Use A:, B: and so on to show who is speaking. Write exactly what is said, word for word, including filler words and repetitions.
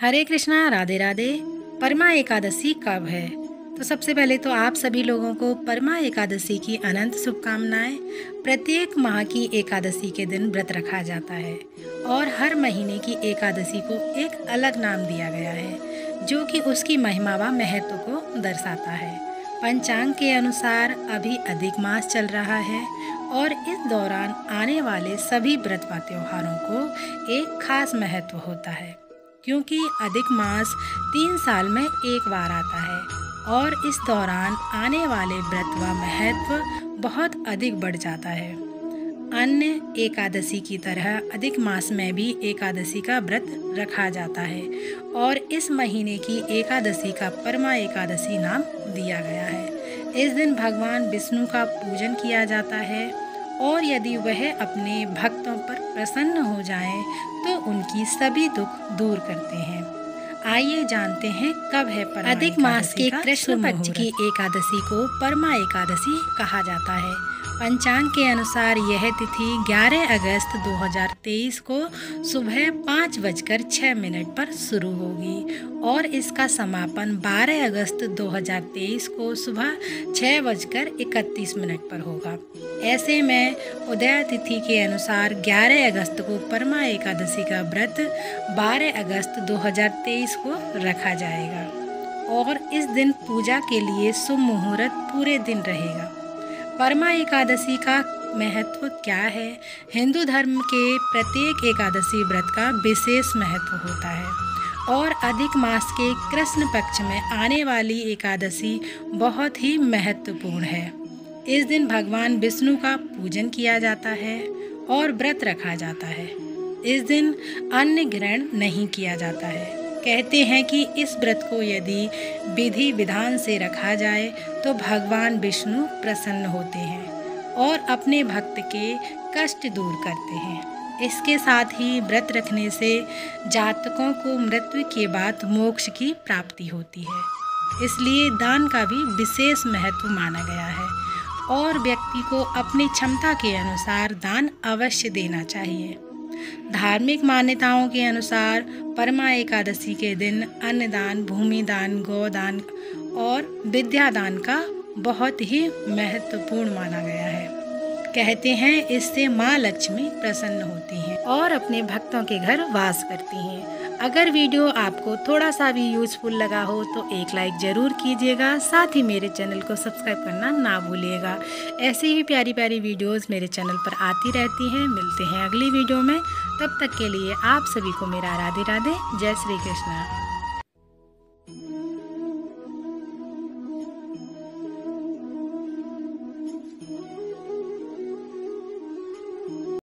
A: हरे कृष्णा, राधे राधे। परमा एकादशी कब है? तो सबसे पहले तो आप सभी लोगों को परमा एकादशी की अनंत शुभकामनाएं। प्रत्येक माह की एकादशी के दिन व्रत रखा जाता है और हर महीने की एकादशी को एक अलग नाम दिया गया है जो कि उसकी महिमा व महत्व को दर्शाता है। पंचांग के अनुसार अभी अधिक मास चल रहा है और इस दौरान आने वाले सभी व्रत व त्योहारों को एक खास महत्व होता है, क्योंकि अधिक मास तीन साल में एक बार आता है और इस दौरान आने वाले व्रत व महत्व बहुत अधिक बढ़ जाता है। अन्य एकादशी की तरह अधिक मास में भी एकादशी का व्रत रखा जाता है और इस महीने की एकादशी का परमा एकादशी नाम दिया गया है। इस दिन भगवान विष्णु का पूजन किया जाता है और यदि वह अपने भक्तों पर प्रसन्न हो जाएं तो उनकी सभी दुख दूर करते हैं। आइए जानते हैं कब है परमा अधिक मास के कृष्ण पक्ष की एकादशी को परमा एकादशी कहा जाता है। पंचांग के अनुसार यह तिथि ग्यारह अगस्त दो हज़ार तेईस को सुबह पाँच बजकर छः मिनट पर शुरू होगी और इसका समापन बारह अगस्त दो हज़ार तेईस को सुबह छः बजकर इकतीस मिनट पर होगा। ऐसे में उदय तिथि के अनुसार ग्यारह अगस्त को परमा एकादशी का व्रत बारह अगस्त दो हज़ार तेईस को रखा जाएगा और इस दिन पूजा के लिए शुभ मुहूर्त पूरे दिन रहेगा। परमा एकादशी का महत्व क्या है? हिंदू धर्म के प्रत्येक एकादशी व्रत का विशेष महत्व होता है और अधिक मास के कृष्ण पक्ष में आने वाली एकादशी बहुत ही महत्वपूर्ण है। इस दिन भगवान विष्णु का पूजन किया जाता है और व्रत रखा जाता है। इस दिन अन्न ग्रहण नहीं किया जाता है। कहते हैं कि इस व्रत को यदि विधि विधान से रखा जाए तो भगवान विष्णु प्रसन्न होते हैं और अपने भक्त के कष्ट दूर करते हैं। इसके साथ ही व्रत रखने से जातकों को मृत्यु के बाद मोक्ष की प्राप्ति होती है। इसलिए दान का भी विशेष महत्व माना गया है और व्यक्ति को अपनी क्षमता के अनुसार दान अवश्य देना चाहिए। धार्मिक मान्यताओं के अनुसार परमा एकादशी के दिन अन्नदान, भूमि दान, गोदान और विद्यादान का बहुत ही महत्वपूर्ण माना गया है। कहते हैं इससे माँ लक्ष्मी प्रसन्न होती हैं और अपने भक्तों के घर वास करती हैं। अगर वीडियो आपको थोड़ा सा भी यूजफुल लगा हो तो एक लाइक ज़रूर कीजिएगा, साथ ही मेरे चैनल को सब्सक्राइब करना ना भूलिएगा। ऐसे ही प्यारी प्यारी वीडियोस मेरे चैनल पर आती रहती हैं। मिलते हैं अगली वीडियो में, तब तक के लिए आप सभी को मेरा राधे राधे, जय श्री कृष्ण।